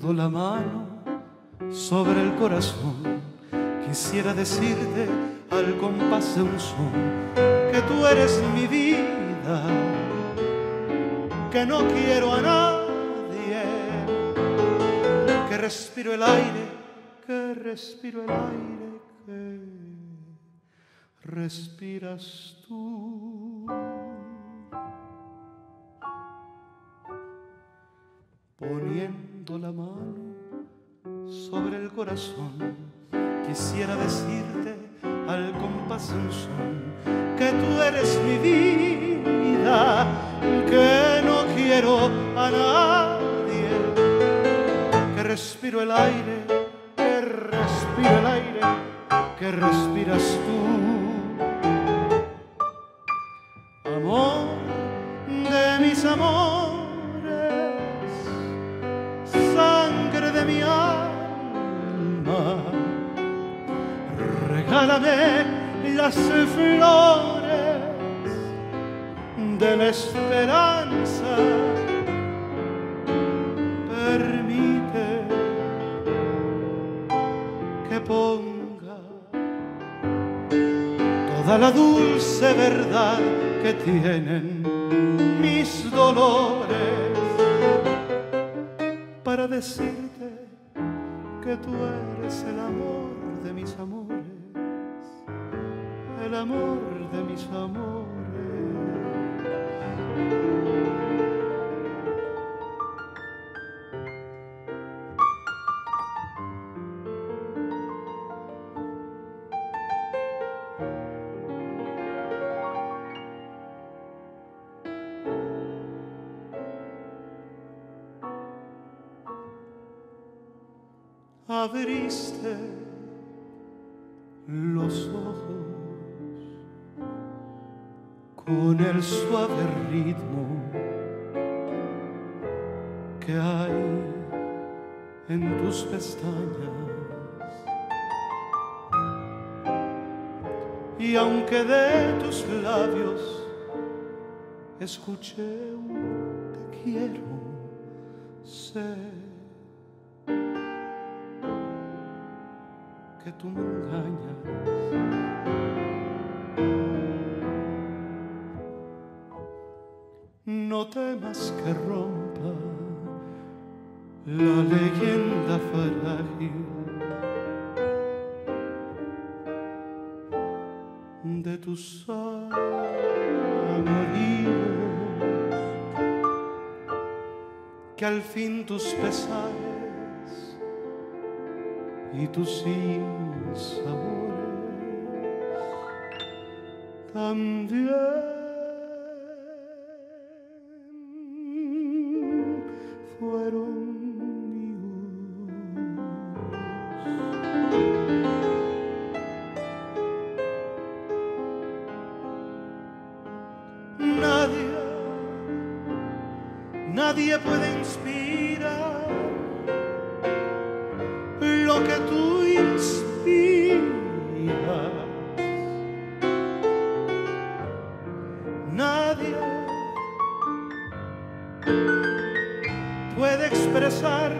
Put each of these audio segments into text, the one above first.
Poniendo la mano sobre el corazón, quisiera decirte al compás de un son que tú eres mi vida, que no quiero a nadie, que respiro el aire, que respiro el aire que respiras tú. Poniendo la mano sobre el corazón, quisiera decirte al compás de un son que tú eres mi vida, que no quiero a nadie, que respiro el aire, que respiro el aire que respiras tú. Amor de mis amores, sangre de mi alma, regálame las flores de la esperanza. Permite que ponga toda la dulce verdad que tienen mis dolores para decirte que tú eres el amor de mis amores, el amor de mis amores. Abriste los ojos con el suave ritmo que hay en tus pestañas, y aunque de tus labios escuché un te quiero, sé que tú me engañas. No temas que rompa la leyenda frágil de tus amoríos, que al fin tus pesares y tus sinsabores también fueron míos. Nadie puede inspirar lo que tú inspiras. Nadie puede expresar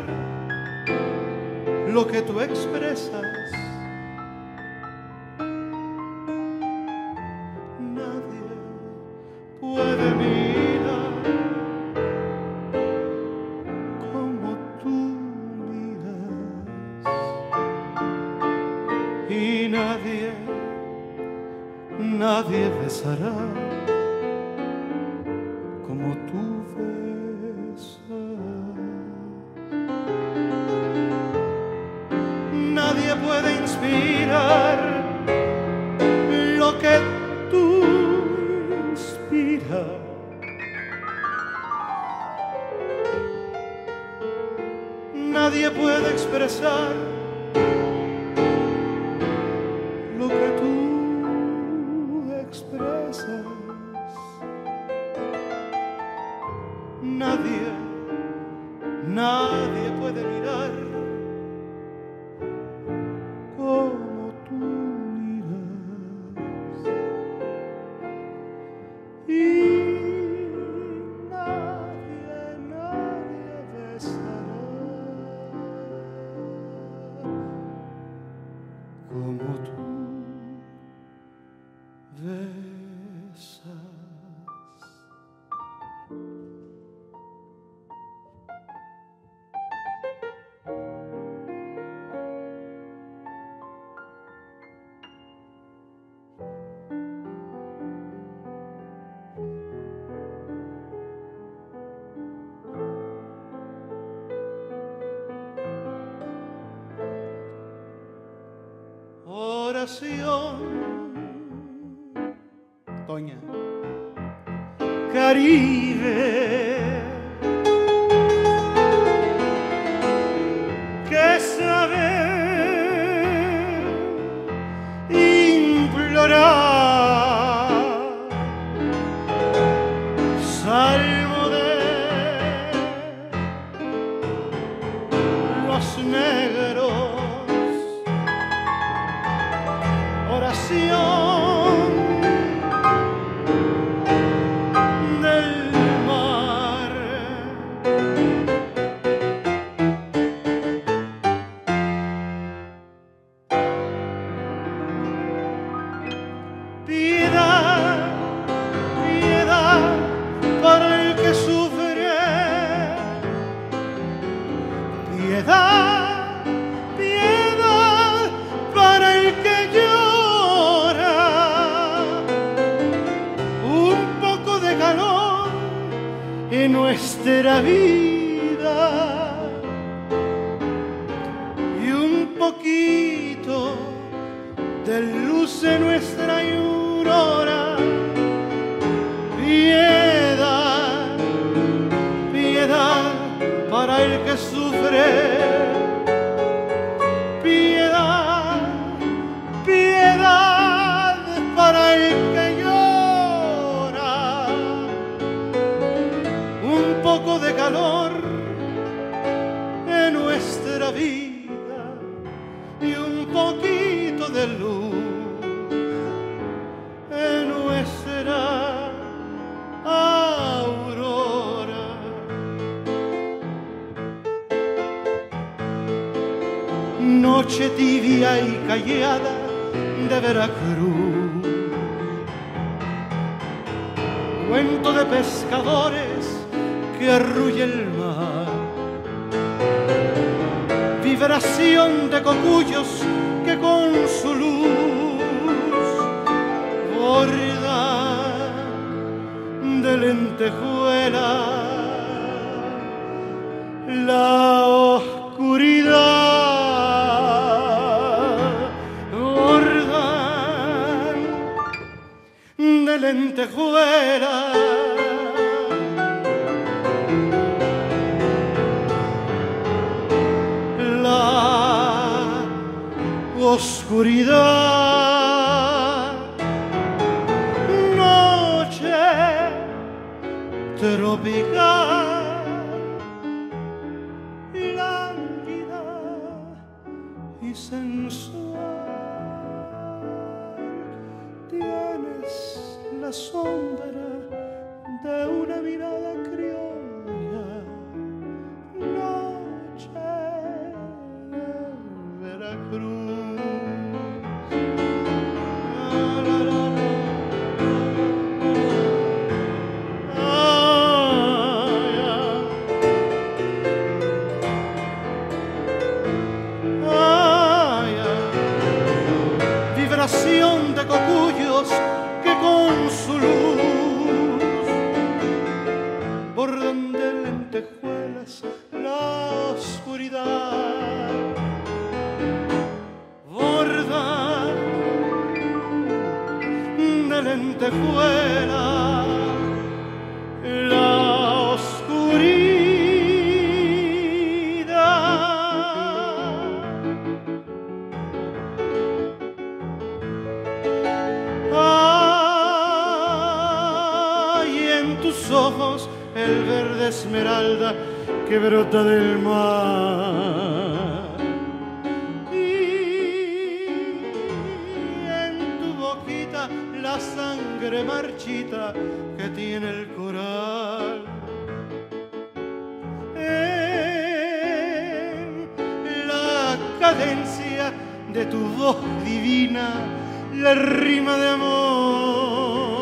lo que tú expresas. Nadie puede mirar como tú miras. Y nadie besará como tú besas. Nadie puede inspirar lo que tú inspiras. Nadie puede expresar lo que tú expresas. Nadie puede mirar como tú miras. Y nadie besará oración. Toña. Caribe, que saber implorar, salmo de los negros, oración del mar. Piedad, piedad para el que sufre, piedad, piedad para el que llora, un poco de calor en nuestra vida y un poquito de luz en nuestra aurora. Piedad, piedad para el que sufre, piedad, piedad para el que llora, un poco de calor en nuestra vida y un poquito de luz en nuestra aurora. Noche tibia y callada de Veracruz, cuento de pescadores que arrulla el mar, vibración de cocuyos que con su luz borda de lentejuela la oscuridad, bordan de lentejuela la oscuridad. Noche tropical, lánguida y sensual, tienes la sombra de una mirada criolla. Noche de Veracruz. Vibración de cocuyos que con su luz bordan de lentejuelas la oscuridad, bordan de lentejuelas la oscuridad. Ojos el verde esmeralda que brota del mar, y en tu boquita la sangre marchita que tiene el coral, en la cadencia de tu voz divina la rima de amor.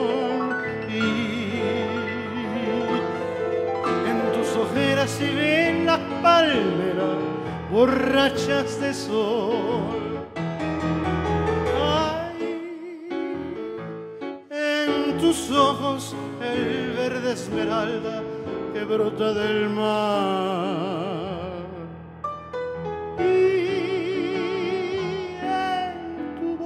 Si ven las palmeras borrachas de sol, ay, en tus ojos el verde esmeralda que brota del mar, y en tu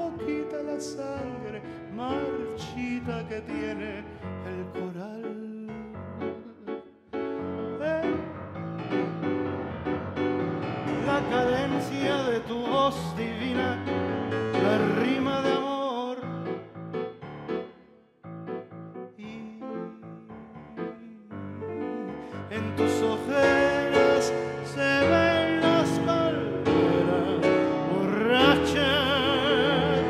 marchita que tiene el coral. La cadencia de tu voz divina, la rima de amor, y en tus ojeras se ven las palmeras borrachas,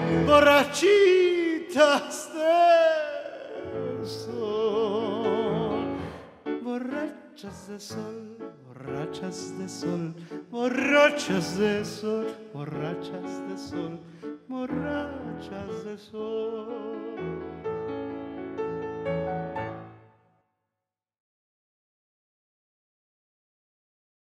borrachitas de sol, borrachas de sol, borrachas de sol, borrachas de sol, borrachas de sol, borrachas de sol.